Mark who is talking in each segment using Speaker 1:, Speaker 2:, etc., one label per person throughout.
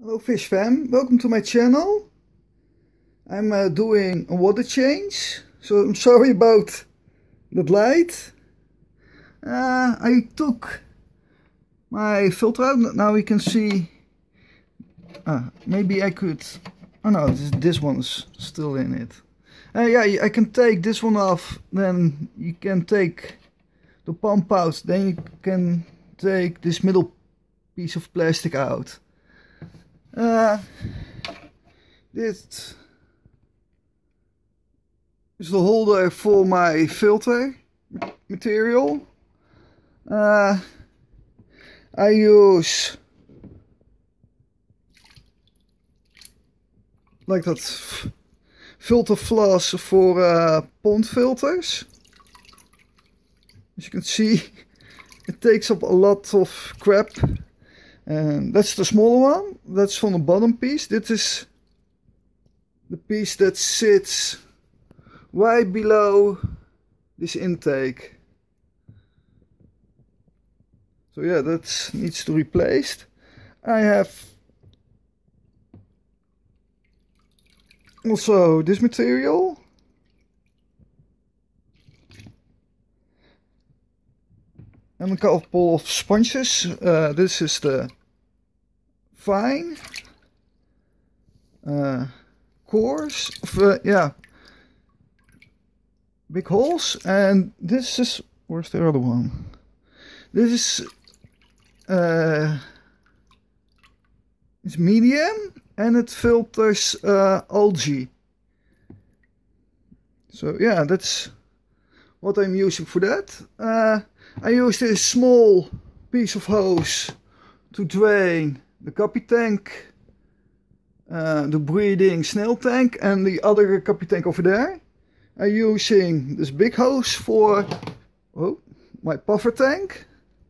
Speaker 1: Hello Fish fam, welcome to my channel. I'm doing a water change, so I'm sorry about that light. I took my filter out, now we can see, maybe I could, oh no, this one's still in it. Yeah, I can take this one off, then you can take the pump out, then you can take this middle piece of plastic out. This is the holder for my filter material. I use like that filter floss for pond filters. As you can see, it takes up a lot of crap. And that's the smaller one, that's from the bottom piece. This is the piece that sits right below this intake. So yeah, that needs to be replaced. I have also this material. And a couple of sponges. This is the fine, coarse, big holes, and this is, where's the other one? This is it's medium, and it filters algae. So yeah, that's what I'm using for that. I use this small piece of hose to drain the guppy tank, the breeding snail tank, and the other guppy tank over there. I'm using this big hose for my puffer tank.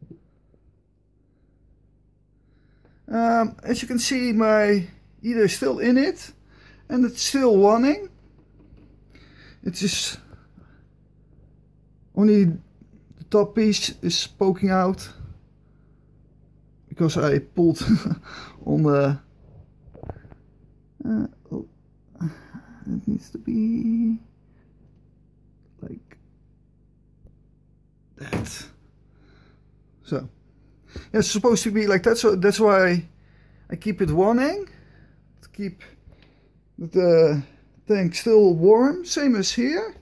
Speaker 1: As you can see, my heater is still in it, and it's still running. It's just only top piece is poking out because I pulled on the it needs to be like that. So yeah, it's supposed to be like that, so that's why I keep it running to keep the tank still warm, same as here.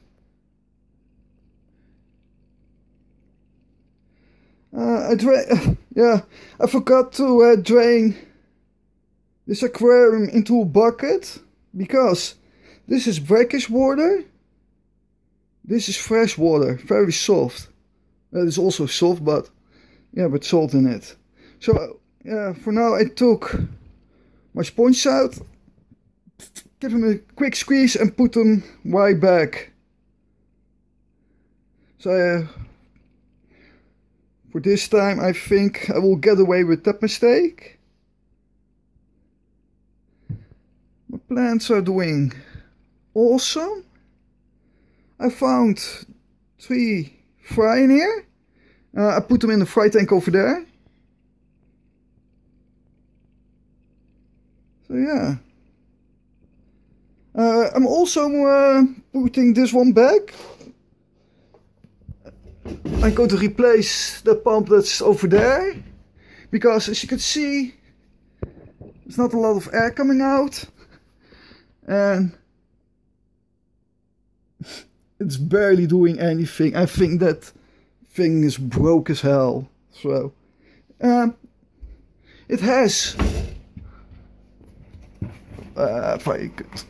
Speaker 1: I forgot to drain this aquarium into a bucket, because this is brackish water, this is fresh water, very soft. That is also soft, but yeah, with salt in it. So yeah, for now I took my sponge out, give them a quick squeeze and put them right back. So for this time, I think I will get away with that mistake. My plants are doing awesome. I found 3 fry in here. I put them in the fry tank over there. So yeah. I'm also putting this one back. I'm going to replace the pump that's over there, because as you can see, there's not a lot of air coming out, and it's barely doing anything. I think that thing is broke as hell. So it has if I could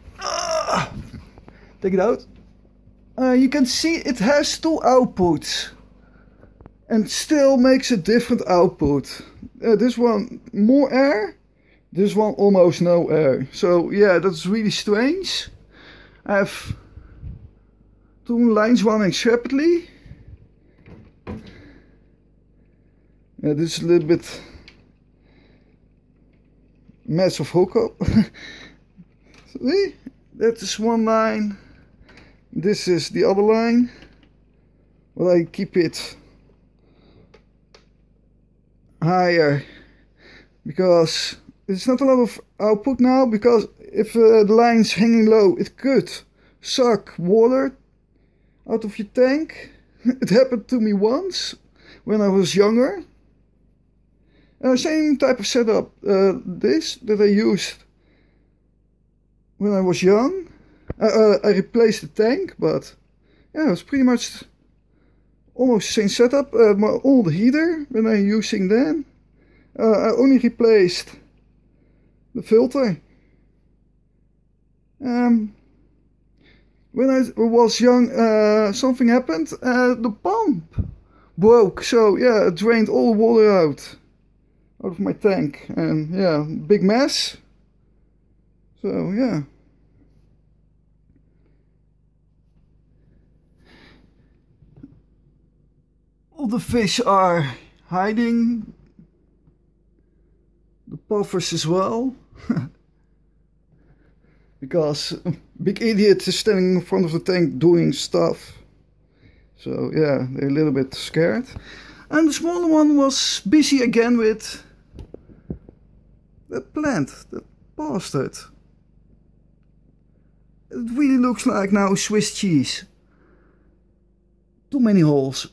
Speaker 1: take it out. You can see it has 2 outputs and still makes a different output. This one more air, this one almost no air. So yeah, that's really strange. I have 2 lines running separately. Yeah, this is a little bit mess of hookup. See, that is one line. This is the other line, but I keep it higher because it's not a lot of output now, because if the line's hanging low, it could suck water out of your tank. It happened to me once when I was younger. Same type of setup that I used when I was young. I replaced the tank, but yeah, it's pretty much almost the same setup. My old heater, when I'm using then, I only replaced the filter. When I was young, something happened. The pump broke, so yeah, it drained all the water out of my tank, and yeah, big mess. So yeah. All the fish are hiding, the puffers as well. Because big idiot is standing in front of the tank doing stuff. So yeah, they're a little bit scared. And the smaller one was busy again with that plant, that bastard. It really looks like now Swiss cheese. Too many holes.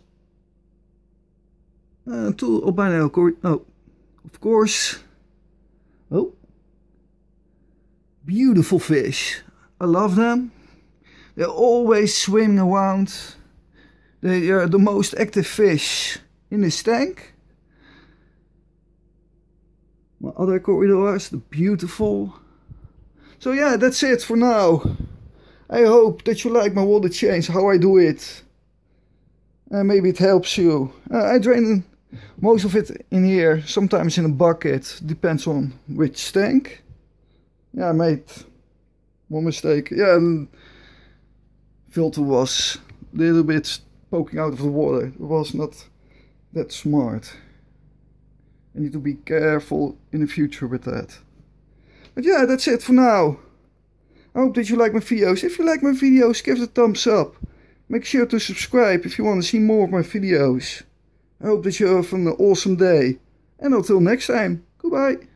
Speaker 1: Of course. Oh. Beautiful fish. I love them. They're always swimming around. They are the most active fish in this tank. My other corridors, the beautiful. So yeah, that's it for now. I hope that you like my water change, how I do it. Maybe it helps you. I drain most of it in here, sometimes in a bucket, depends on which tank. Yeah, I made one mistake. Yeah, filter was a little bit poking out of the water. It was not that smart. I need to be careful in the future with that. But yeah, that's it for now. I hope that you like my videos. If you like my videos, give it a thumbs up. Make sure to subscribe if you want to see more of my videos. I hope that you have an awesome day. And until next time, goodbye.